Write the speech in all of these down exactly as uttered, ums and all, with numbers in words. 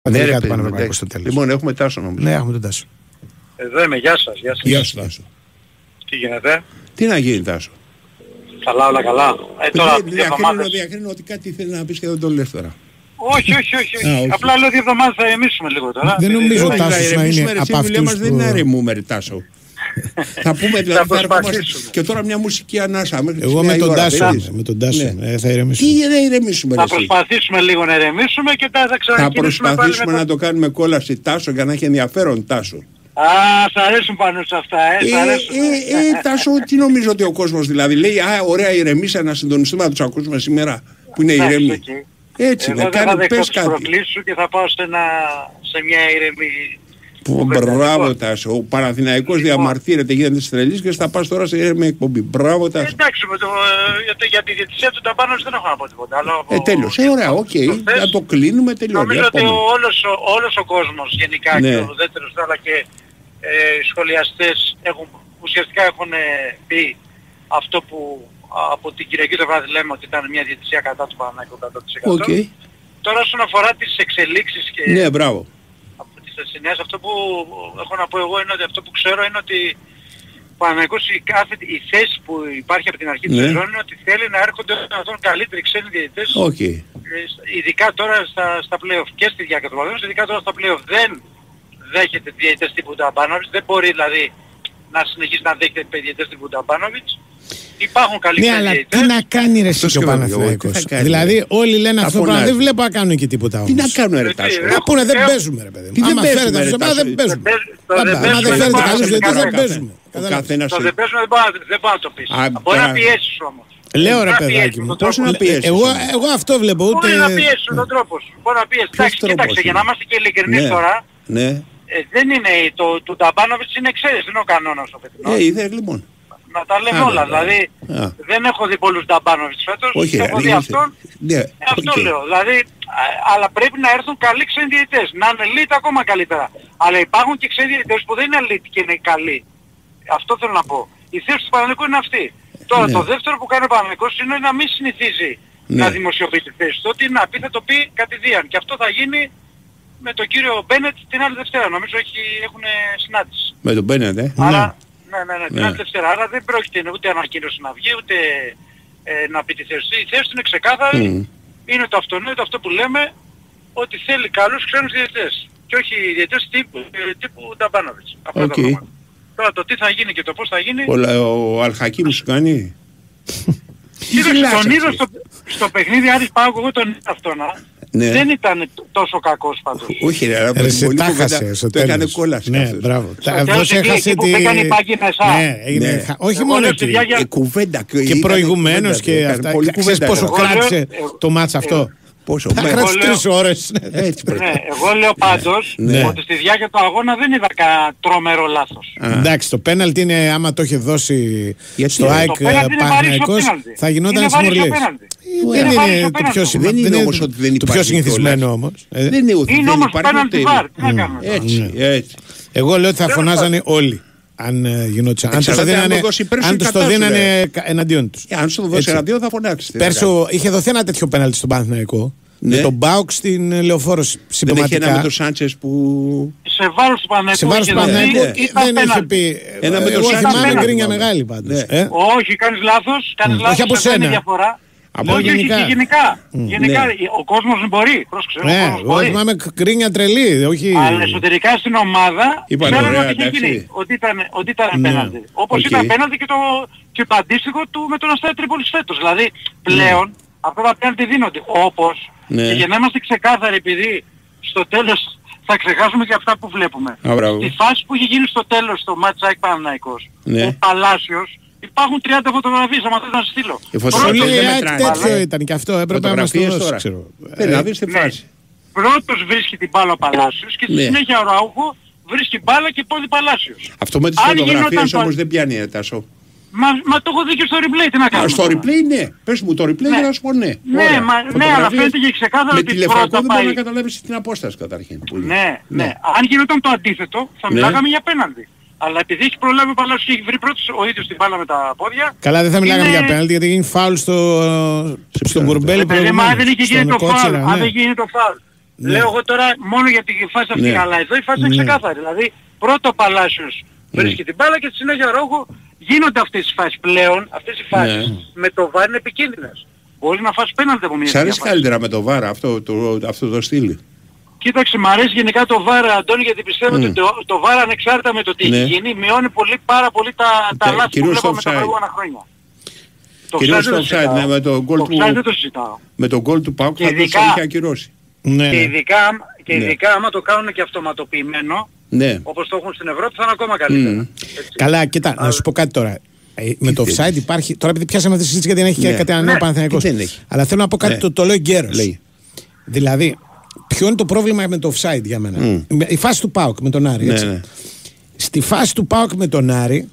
Ναι, ρε, παιδί, στο τέλος. Λοιπόν, έχουμε Τάσο νομίζω. Ναι, έχουμε τον Τάσο. Εδώ είμαι, γεια σας. Γεια σας. Γεια σου Τάσο. Τι γίνεται? Τι να γίνει Τάσο? Καλά, όλα καλά. Ε, τώρα, διακρίνω, διακρίνω ότι κάτι θέλει να πεις και δεν το λες τώρα. Όχι, όχι, όχι. όχι. Α, όχι. Απλά λέω δύο εβδομάδες θα ηρεμήσουμε λίγο τώρα. Δεν νομίζω Όχι, ο Τάσος να να είναι ηρεμήσουμε, από ρε, αυτούς δεν είναι που... αρεμούμε ρε Τάσο. Θα πούμε δηλαδή θα ερχόμαστε και τώρα μια μουσική ανάσα. Εγώ με τον Τάσο, με τον Τάσο θα ηρεμήσουμε. Τι να ηρεμήσουμε ρε? Θα προσπαθήσουμε λίγο να ηρεμήσουμε και τα θα ξανακινήσουμε. Θα προσπαθήσουμε να το κάνουμε κόλαση Τάσο για να έχει ενδιαφέρον Τάσο. Α, σ' αρέσουν πάνω σε αυτά, ε, σ' αρέσουν. Ε, ε, ε, Τάσο, τι νομίζω ότι ο κόσμος δηλαδή λέει, α, ωραία ηρεμήσα να συντονιστούμε να τους ακούσουμε σήμερα που είναι ηρεμοί. Έτσι, εγώ να δεν θα κάνει, δεχτώ πες τις κάτι. προκλήσεις σου και θα πάω σε, ένα, σε μια ηρεμή. Που, μπράβο Τάσο, ο Παναθηναϊκός διαμαρτύρεται, γίνεται στρελής και θα πας τώρα σε ηρεμή εκπομπή. Μπράβο Τάσο. Εντάξει, με το, για, το, για τη διαιτησία του Ταμπάνος δεν έχω να πω τίποτα άλλο. Ε, τέλος, ε, ωραία, οκ, okay. Να το κλείνουμε, τελειώνει. Νομίζω ότι όλος, όλος ο κόσμος γενικά, ναι, και ο δεύτερος αλλά και ε, οι σχολιαστές έχουν, ουσιαστικά έχουν πει αυτό που από την Κυριακή το βράδυ λέμε ότι ήταν μια διαιτησία κατά του Παναθηναϊκού εκατό τοις εκατό. Okay. Τώρα όσον αφορά τις εξελίξεις και ναι, μπράβο. από τις θεσινές, αυτό που έχω να πω εγώ είναι ότι αυτό που ξέρω είναι ότι ο Παναθηναϊκός η, κάθε, η θέση που υπάρχει από την αρχή ναι. της σεζόν είναι ότι θέλει να έρχονται τον καλύτεροι ξένοι διαιτητές. Okay. Ειδικά τώρα στα, στα play-off και στη διάρκεια του παγκόσμιου, ειδικά τώρα στα play-off δεν δέχεται διαιτητές τύπου Ταμπάνοβιτς, δεν μπορεί δηλαδή να συνεχίσει να δέχεται διαιτητές τύπου Ταμπάνοβιτς. Υπάρχουν καλοί ναι, αλλά τι να κάνει ρε εσύ ο Παναθηναϊκός? Δηλαδή όλοι λένε αυτό το πράγμα, δεν βλέπω να κάνουν και τίποτα όμως. Τι να κάνουν ρε Τάσο? Να πούνε δεν παίζουμε ρε παιδί μου. Άμα φέρετε αυτό, δεν παίζουμε. Άμα δεν φέρετε καλούς διαιτητές δεν παίζουμε. Το δεν παίζουμε δεν πάει να το πεις. Μπορεί να πιέσεις όμως. Λέω ρε παιδάκι μου, πώς να πιέσεις? Εγώ αυτό βλέπω ούτε... Μπορεί να πιέσεις τον τρόπο σου. Μπορεί να πιέσεις. Εντάξει, κοίταξε, για να είμαστε και ειλικρινείς τώρα, δεν είναι το Ταμπάνοβιτς είναι εξαίρεση, δεν είναι ο κανόνας ο φετινός. Ε, είδε λοιπόν. Να τα λέμε όλα, δηλαδή δεν έχω δει πολλούς Ταμπάνοβιτς φέτος, έχω δει αυτόν, αυτό λέω, δηλαδή, αλλά πρέπει να έρθουν καλοί ξένοι διαιτητές, να είναι elite ακόμα καλύτερα. Αλλά υπάρχουν και ξένοι διαιτητές που δεν είναι elite και είναι καλοί. Αυτό θέλω να πω. Η θέση του Παναθηναϊκού είναι αυτή. Τώρα το δεύτερο που κάνει ο Παναθηναϊκός είναι να μην συνηθίζει να δημοσιοποιεί τη θέση του, ότι να πει θα το πει κατηδίαν. Και αυτό θα γίνει με τον κύριο Μπένετ την άλλη Δευτέρα, νομίζω έχουν συνάντηση. Με τον Μπένετ, ε. Άρα, ναι, ναι, ναι, την άλλη Δευτέρα. Άρα δεν πρόκειται ούτε ανακοίνωση να βγει, ούτε ε, να πει τη θέση του. Η θέση του είναι ξεκάθαρη. Mm. Είναι το αυτονόητο αυτό που λέμε, ότι θέλει καλούς ξένους διαιτητές. Και όχι διαιτητές τύπου, τύπου Ταμπάνοβιτς. Αυτό okay. το πράγμα. Τώρα το τι θα γίνει και το πώς θα γίνει... Ο, ο Αλχακίμ σου κάνει... Κοίταξε, τον είδα στο, στο παιχνίδι Άρης Πάοκ, εγώ τον είδα αυτόν. Ναι. Δεν ήταν τόσο κακός πάντως. Όχι ρε, αλλά πολύ κουβέντα, το έκανε κόλαση. Ναι, μπράβο. Αυτός έχασε τη... έκανε πάγινα εσά. Ναι, όχι μόνο εκεί. Κουβέντα. Και προηγουμένως και αυτά. Ξέρεις πόσο κράτησε το μάτς αυτό? Πόσο? Θα κράτησε τρεις ώρες. Ναι, εγώ λέω πάντως ότι στη διάρκεια του αγώνα δεν είδα κανένα τρομερό λάθος. Εντάξει, το πέναλτι είναι, άμα το είχε δώσει στο ΑΕΚ Παναθηναϊκός, θα γινόταν συμμορλής. Δεν είναι το πιο, δεν είναι όμως ότι δεν το πιο συνηθισμένο όμως. Δεν είναι ότι είναι όμως πέναλτι βαρ. Τι να κάνουμε. Έτσι, έτσι. Εγώ λέω ότι θα φωνάζανε όλοι. Αν γινόταν. Αν τους το δίνανε εναντίον τους. Αν σου το δώσει εναντίον θα φωνάξεις. Πέρσι είχε δοθεί ένα τέτοιο πέναλτι στον Παναθηναϊκό. Με τον Μπάουκ στην Λεωφόρο συμπτωματικά. Δεν είχε ένα με τον Σάντσες που... Σε βάρος του Παναθηναϊκού. Σε βάρος του Παναθηναϊκού δεν είχε πει... Ένα με τον Σάντσες. Εγώ θυμάμαι γκρίνια μεγάλη πάντως. Όχι, κάνεις λάθος. Όχι από σένα. Από όχι, γενικά. Και γενικά. Mm. γενικά ναι. Ο κόσμος μπορεί. Ναι, εγώ θυμάμαι γκρίνια τρελή. Όχι... Αλλά εσωτερικά στην ομάδα ξέρουν ότι είχε γίνει. Ότι ήταν, ότι ήταν ναι. πέναντι. Όπως okay. ήταν πέναντι και το, και το αντίστοιχο του με τον Αστέρα Τρίπολης φέτος. Δηλαδή πλέον mm. αυτά τα πέναντι δίνονται. Όπως ναι. και για να είμαστε ξεκάθαροι, επειδή στο τέλος θα ξεχάσουμε και αυτά που βλέπουμε. Στη φάση που είχε γίνει στο τέλος στο match ΑΕΚ Παναθηναϊκός, ο Παλάσιος, υπάρχουν τριάντα φωτογραφίες, άμα θέλεις να σας στείλω. Η φωτογραφία τέτοιο ήταν και αυτό, έπρεπε να μας το δώσεις, ξέρω. Να δεις τη φάση. Πρώτος βρίσκει την μπάλα ο Παλάσιος και στη συνέχεια ο Ραούχο βρίσκει μπάλα και πόδι Παλάσιος. Αυτό με τις φωτογραφίες όμως δεν πιάνει Τάσο. Μα, μα το έχω δει και στο replay, τι να κάνω. Στο replay ναι. Πες μου το replay για να σου πω ναι. Ναι, μα, ναι, αλλά φαίνεται και ξεκάθαρα ότι πρώτα πάει. Δεν μπορεί να καταλάβεις την απόσταση καταρχήν. Ναι, ναι. Αν γινόταν το αντίθετο θα μιλάγαμε για πέναντι. Αλλά επειδή έχει προλάβει ο Παλάσιος και έχει βρει πρώτος ο ίδιος την μπάλα με τα πόδια... Καλά, δεν θα μιλάγαμε είναι... για πέναλτι γιατί γίνει φάουλ στο... στον Κουρμπέλη προηγουμένως. Μα αν δεν είχε γίνει το φάουλ, αν δεν γίνει το φάουλ. Ναι. Λέω εγώ τώρα μόνο για τη φάση αυτή, ναι. αλλά εδώ η φάση είναι ναι. ξεκάθαρη. Δηλαδή πρώτο ο Παλάσιος ναι. βρίσκει την μπάλα και στη συνέχεια Ρόγου γίνονται αυτές οι φάσεις πλέον, αυτές οι φάσεις ναι. με το βάρ είναι επικίνδυνες. Μπορείς να φας πέναλτι από μια Σ' αρέσει καλύτερα με το βάρ αυτό το, αυτό το στυλ? Κοίταξε, μου αρέσει γενικά το βάρ, Αντώνη, γιατί πιστεύω mm. ότι το, το βάρ ανεξάρτητα με το τι ναι. έχει γίνει μειώνει πολύ, πάρα πολύ τα, τα λάθη που βλέπαμε τα προηγούμενα χρόνια. Κυρίως το offside, ναι, με το γκολ του, με το γκολ του ΠΑΟΚ θα το είχε ακυρώσει. Ναι, και ειδικά, και ειδικά ναι. άμα το κάνουν και αυτοματοποιημένο, ναι. όπως το έχουν στην Ευρώπη, θα είναι ακόμα καλύτερα. Mm. Καλά, κοίτα, να σου πω κάτι τώρα. Με το offside υπάρχει, τώρα επειδή πιάσαμε αυτή τη συζήτηση γιατί δεν έχει ναι. κάτι ένα νέο Παναθηναϊκός. Αλλά θέλω να πω κάτι, ναι. το, το λέω εγκαίρος. Δηλαδή, ποιο είναι το πρόβλημα με το offside για μένα? Mm. Η φάση του ΠΑΟΚ με τον Άρη. Ναι, ναι. Στη φάση του ΠΑΟΚ με τον Άρη,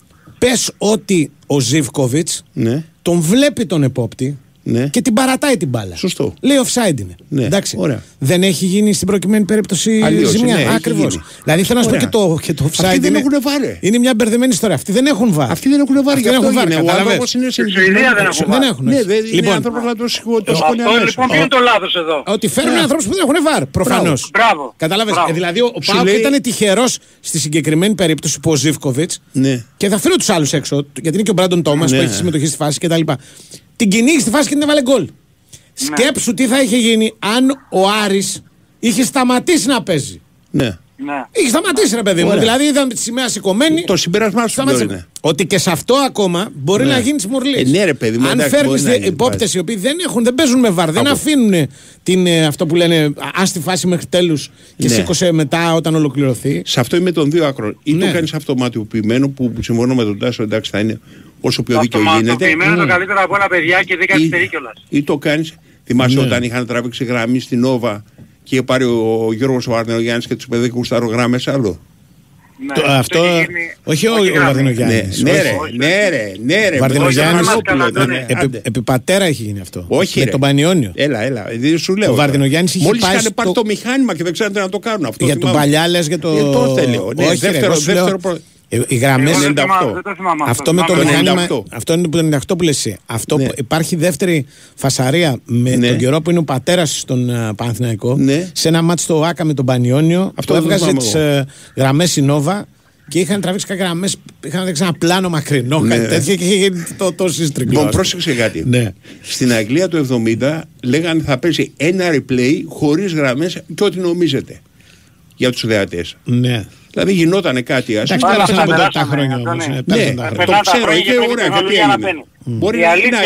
πες ότι ο Ζίβκοβιτς ναι. τον βλέπει τον επόπτη ναι. και την παρατάει την μπάλα. Σωστό. Λέει offside είναι. Ναι. Εντάξει. Ωραία. Δεν έχει γίνει στην προκειμένη περίπτωση Αλλιώς, ζημιά. Ναι, ακριβώς. Δηλαδή θέλω να σου πω και το, και το offside. Αυτοί δεν είναι, έχουν βάρε. Είναι μια μπερδεμένη ιστορία. Αυτοί δεν έχουν βάρε. Αυτοί δεν έχουν βάρε. Δεν έχουν βάρε. Ο άνθρωπος είναι σε Σουηδία δεν έχουν. Ναι, είναι άνθρωπος να το σηκώνει αμέσως. Λοιπόν, ποιο είναι το λάθος εδώ? Ότι φέρνουν ανθρώπους που δεν έχουν βάρε. Προφανώς. Κατάλαβες. Δηλαδή ο ΠΑΟΚ ήταν τυχερός στη συγκεκριμένη περίπτωση που ο Ζίβκοβιτς και θα αφήνω τους άλλους έξω γιατί είναι και ο Μπράντον Τόμας που έχει συμμετοχή στη φάση κτλ. Την κυνήγει στη φάση και την έβαλε γκολ. Σκέψου τι θα είχε γίνει αν ο Άρης είχε σταματήσει να παίζει. Ναι. Ναι. Είχε σταματήσει ρε παιδί μου. Ωραία. Δηλαδή είδαμε τη σημαία σηκωμένη. Το συμπέρασμά σου είναι ότι και σε αυτό ακόμα μπορεί ναι. να γίνει μουρλή. Ε, ναι, ρε παιδί μου. Αν φέρνει υπόπτες οι οποίοι δεν, έχουν, δεν παίζουν με βαρ, δεν αφήνουν την, αυτό που λένε ας τη φάση μέχρι τέλους και ναι. σήκωσε μετά όταν ολοκληρωθεί. Σε αυτό είμαι των δύο άκρων. Ή ναι. το κάνει αυτοματοποιημένο που συμφωνώ με τον Τάσο, εντάξει θα είναι όσο πιο δίκαιο γίνεται. Αυτοματοποιημένο το καλύτερο από όλα παιδιά και δεν καθυστερεί κιόλας. Ή το κάνει. Θυμάσαι όταν είχαν τραβήξει γραμμή στην Νόβα και είχε πάρει ο Γιώργος ο Βαρδινογιάννης και τους παιδεύει κουσταρογράμμες άλλο. Ναι, το, αυτό, όχι ο, ο Βαρδινογιάννης. Ναι, ναι, ρε, ναι, ρε, ναι, ρε. Βαρδινογιάννης, επί, επί πατέρα έχει γίνει αυτό. Όχι, με ρε. τον Πανιόνιο. Έλα, έλα, δεν σου λέω. Ο Βαρδινογιάννης είχε μόλις πάει είχαν πάρει στο... το μηχάνημα και δεν ξέρετε να το κάνουν αυτό. Για τον παλιά λες για το... Για το θέλω. Ναι, όχι, δεύτερο, ρε, δεύτερο προ... Οι γραμμές ενενήντα οκτώ. Αυτό με το μηχάνημα. Αυτό είναι το ενενήντα οκτώ που λες εσύ. Αυτό ναι. υπάρχει δεύτερη φασαρία με ναι. τον καιρό που είναι ο πατέρας στον uh, Παναθηναϊκό. Ναι. Σε ένα μάτι στο ΆΚΑ με τον Πανιόνιο. Αυτό που έβγαζε τις uh, γραμμές η Νόβα και είχαν τραβήξει κάποιες γραμμές. Είχαν δείξει ένα πλάνο μακρινό, ναι. κάτι τέτοιο και είχε γίνει το, το σύστριγγλο. Λοιπόν, πρόσεξε κάτι. Ναι. Στην Αγγλία του εβδομήντα λέγανε θα παίζει ένα replay χωρίς γραμμές και ό,τι νομίζετε για τους θεατές. Ναι. Δηλαδή γινότανε κάτι ας πούμε. Εντάξει, πέρασαν από τα χρόνια όμως. Ναι, το ξέρω, είχε ωραία, γιατί έγινε. Μπορεί να είναι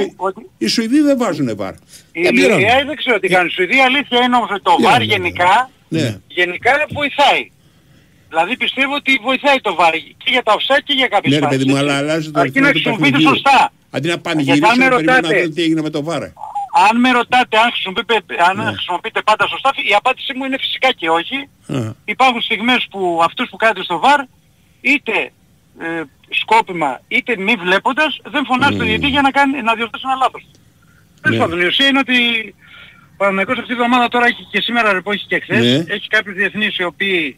οι Σουηδοί δεν βάζουν βάρ. Η αλήθεια δεν ξέρω τι κάνει. Η Σουηδία αλήθεια είναι όμως ότι το βάρ γενικά γενικά βοηθάει. Δηλαδή πιστεύω ότι βοηθάει το βάρ και για τα offside και για κάποιες φάσεις. Ναι, παιδί μου, αλλά αλλάζει το αρκεί να χρησιμοποιείται σωστά. Αντί να πανηγυρίσουν, περιμένουν να δουν τι έγινε με το βάρ. Αν με ρωτάτε αν χρησιμοποιείτε, αν ναι. χρησιμοποιείτε πάντα σωστά, η απάντησή μου είναι φυσικά και όχι. Uh. Υπάρχουν στιγμές που αυτούς που κάνετε στο βαρ, είτε ε, σκόπιμα είτε μη βλέποντας, δεν φωνάζει mm. το διαιτητή για να, κάνει, να διορθώσει ένα λάθος. Τέλος yeah. πάντων, η ουσία είναι ότι ο Παναθηναϊκός αυτή τη εβδομάδα τώρα έχει και σήμερα ρεπό, έχει και εχθές, yeah. έχει κάποιους διεθνείς οι οποίοι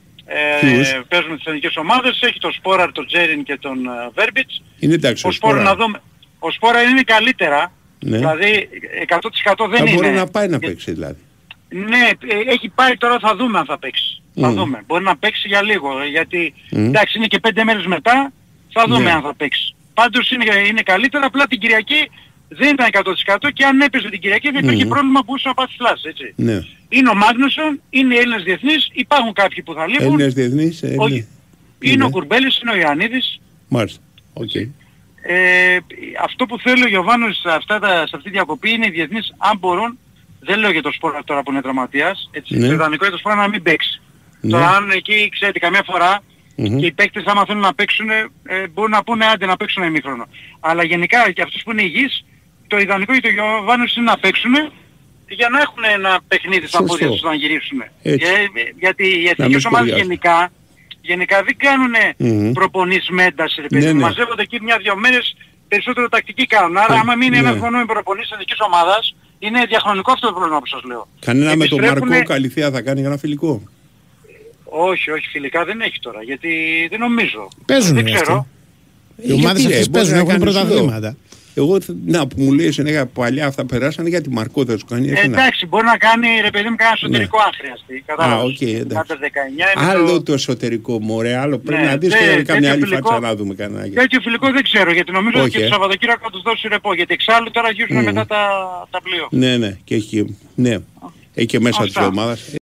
ε, παίζουν τις εθνικές ομάδες, έχει τον Σπόραρ, τον Τζέριν και τον Βέρμπιτς. Είναι εντάξει, ο Σπόραρ ο Σπόραρ είναι καλύτερα. Ναι. Δηλαδή εκατό τοις εκατό δεν θα είναι. Μπορεί να πάει να παίξει δηλαδή. Ναι, έχει πάει τώρα, θα δούμε αν θα παίξει. Mm. Θα δούμε. Μπορεί να παίξει για λίγο, γιατί mm. εντάξει είναι και πέντε μέρες μετά, θα δούμε yeah. αν θα παίξει. Πάντως είναι, είναι καλύτερα, απλά την Κυριακή δεν ήταν εκατό τοις εκατό και αν έπαιζε την Κυριακή δεν υπήρχε mm. πρόβλημα που μπορούσε να πάθει φλάση, έτσι. Yeah. Είναι ο Μάγνουσον, είναι οι Έλληνες διεθνείς, υπάρχουν κάποιοι που θα λείπουν. Έλληνες διεθνείς, ε, ο, είναι, είναι ο Κουρμπέλης, είναι ο Ιωαννίδης. Μάλιστα, οκ. Okay. Ε, αυτό που θέλω ο Γιωβάνος σε, αυτά τα, σε αυτή τη διακοπή είναι οι διεθνείς αν μπορούν, δεν λέω για το Σπόρα τώρα που είναι τραυματίας, έτσι, ναι. το ιδανικό για το Σπόρα να μην παίξει. Ναι. Τώρα αν εκεί ξέρετε καμιά φορά mm-hmm. και οι παίκτες άμα θέλουν να παίξουν ε, μπορούν να πούνε άντε να παίξουν ημίχρονο. Αλλά γενικά και αυτούς που είναι υγιείς, το ιδανικό για το Γιωβάνος είναι να παίξουν για να έχουν ένα παιχνίδι στα πόδια τους να γυρίσουν. Για, γιατί οι εθνικές ομάδες γενικά Γενικά δεν κάνουν mm-hmm. προπονήσεις με ένταση, ρε παιδί. Ναι, ναι. Μαζεύονται εκεί μια-δυο μέρες, περισσότερο τακτική κάνουν. Άρα, άμα μείνει ναι. ένας χρόνο με προπονήσεις εθνικής ομάδας, είναι διαχρονικό αυτό το πρόβλημα που σας λέω. Κανένα Επιστρέφουνε... με τον Μαρκό Καλυθέα θα κάνει ένα φιλικό. Όχι, όχι, φιλικά δεν έχει τώρα, γιατί δεν νομίζω. Παίζουν δεν ξέρω. Οι ομάδες αυτές παίζουν, έχουν πρωταθλήματα. Εγώ, να που μου λέει συνέχεια παλιά αυτά περάσανε, γιατί Μαρκό δεν σου κάνει. Ε, εντάξει, μπορεί να κάνει ρε παιδί μου κανένα εσωτερικό αν χρειαστεί. Κατάλαβες. Άλλο το... το εσωτερικό μωρέ, άλλο πρέπει ναι, να δεις και καμιά άλλη φιλικό... φάτσα να δούμε κανένα. Τέτοιο φιλικό δεν ξέρω, γιατί νομίζω ότι και το Σαββατοκύριακο θα τους δώσει ρεπό, γιατί εξάλλου τώρα αρχίζουν mm. μετά τα, τα πλοίο. Ναι, ναι, και έχει, ναι, έχει και μέσα της εβδομάδας.